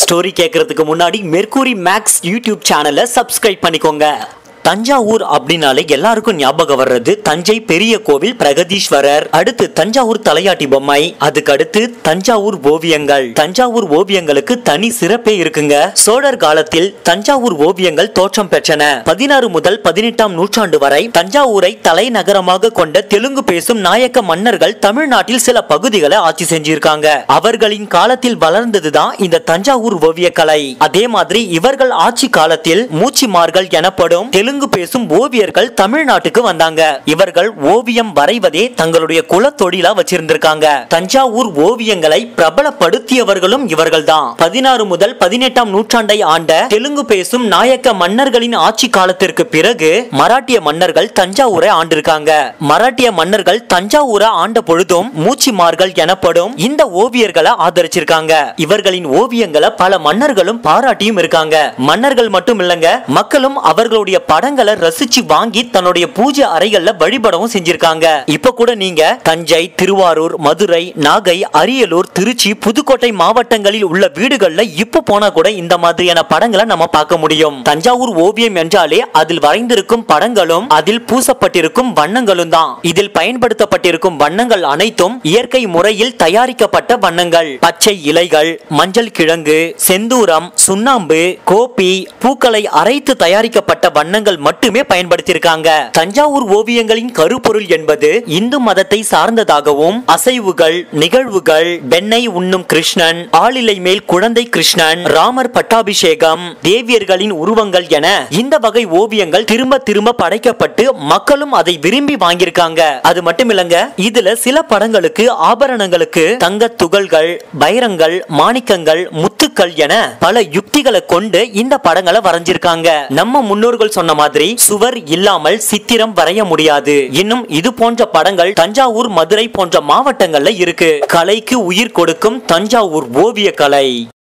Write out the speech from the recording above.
Story கேட்கறதுக்கு முன்னாடி Mercury Max YouTube சேனலை சப்ஸ்கிரைப் பண்ணிக்கோங்க. தஞ்சாவூர் அப்படின்னாலே எல்லாருக்கும் ஞாபகம் வர்றது தஞ்சை பெரிய கோவில் பிரகதீஸ்வரர், அடுத்து தஞ்சாவூர் தலையாட்டி பொம்மை, அதுக்கு அடுத்து தஞ்சாவூர் ஓவியங்கள். தஞ்சாவூர் ஓவியங்களுக்கு தனி சிறப்பே இருக்குங்க. சோழர் காலத்தில் தஞ்சாவூர் ஓவியங்கள் தோற்றம் பெற்றன. 16 முதல் 18ஆம் நூற்றாண்டு வரை தஞ்சாவூரை தலைநகரமாக கொண்ட தெலுங்கு பேசும் நாயக்க மன்னர்கள் தமிழ்நாட்டில் சில பகுதிகளை ஆட்சி செஞ்சிருக்காங்க. அவர்களின் காலத்தில் வளர்ந்ததுதான் இந்த தஞ்சாவூர் ஓவிய கலை. அதே மாதிரி இவர்கள் ஆட்சி காலத்தில் மூச்சிமார்கள் எனப்படும் தெலுங்கு பேசும் ஓவியர்கள் தமிழ்நாட்டுக்கு வந்தாங்க. இவர்கள் ஓவியம் வரைவதே தங்களுடைய குல தொழிலா வச்சிருந்திருக்காங்க. தஞ்சாவூர் ஓவியங்களை பிரபலப்படுத்தியவர்களும் இவர்கள்தான். 16 முதல் 18ஆம் நூற்றாண்டை ஆண்ட தெலுங்கு பேசும் நாயக்க மன்னர்களின் ஆட்சி காலத்திற்கு பிறகு மராட்டிய மன்னர்கள் தஞ்சாவூரை ஆண்டிருக்காங்க. மராட்டிய மன்னர்கள் தஞ்சாவூரை ஆண்ட பொழுதும் மூச்சிமார்கள் எனப்படும் இந்த ஓவியர்களை ஆதரிச்சிருக்காங்க. இவர்களின் ஓவியங்களை பல மன்னர்களும் பாராட்டியும் இருக்காங்க. மன்னர்கள் மட்டும் இல்லங்க, மக்களும் அவர்களுடைய படங்களை ரசிச்சு வாங்கி தன்னுடைய பூஜை அறைகள்ல வழிபடவும் செஞ்சிருக்காங்க. இப்ப கூட நீங்க தஞ்சை, திருவாரூர், மதுரை, நாகை, அரியலூர், திருச்சி, புதுக்கோட்டை மாவட்டங்களில் உள்ள வீடுகள்ல இப்ப போனா கூட இந்த மாதிரியான படங்களை நம்ம பார்க்க முடியும். தஞ்சாவூர் ஓவியம் என்றாலே அதில் வரைந்திருக்கும் படங்களும் அதில் பூசப்பட்டிருக்கும் வண்ணங்களும் தான். இதில் பயன்படுத்தப்பட்டிருக்கும் வண்ணங்கள் அனைத்தும் இயற்கை முறையில் தயாரிக்கப்பட்ட வண்ணங்கள். பச்சை இலைகள், மஞ்சள் கிழங்கு, செந்தூரம், சுண்ணாம்பு, கோப்பி, பூக்களை அரைத்து தயாரிக்கப்பட்ட வண்ணங்கள் மட்டுமே பயன்படுத்தியிருக்காங்க. தஞ்சாவூர் ஓவியங்களின் கருப்பொருள் என்பது இந்து மதத்தை சார்ந்ததாகவும் அசைவுகள், நிகழ்வுகள், வெண்ணெய் உண்ணும் கிருஷ்ணன், ஆளிலை மேல் குழந்தை கிருஷ்ணன், ராமர் பட்டாபிஷேகம், தேவியர்களின் உருவங்கள் என இந்த வகை ஓவியங்கள் திரும்ப திரும்ப படைக்கப்பட்டு மக்களும் அதை விரும்பி வாங்கியிருக்காங்க. அது மட்டும் இல்லங்க, இதுல சில படங்களுக்கு ஆபரணங்களுக்கு தங்க துகள்கள், வைரங்கள், மாணிக்கங்கள், முத்துக்கள் என பல யுக்திகளை கொண்டு இந்த படங்களை வரைஞ்சிருக்காங்க. நம்ம முன்னோர்கள் சொன்ன மாதிரி சுவர் இல்லாமல் சித்திரம் வரைய முடியாது. இன்னும் இது போன்ற படங்கள் தஞ்சாவூர், மதுரை போன்ற மாவட்டங்கள்ல இருக்கு. கலைக்கு உயிர் கொடுக்கும் தஞ்சாவூர் ஓவிய கலை.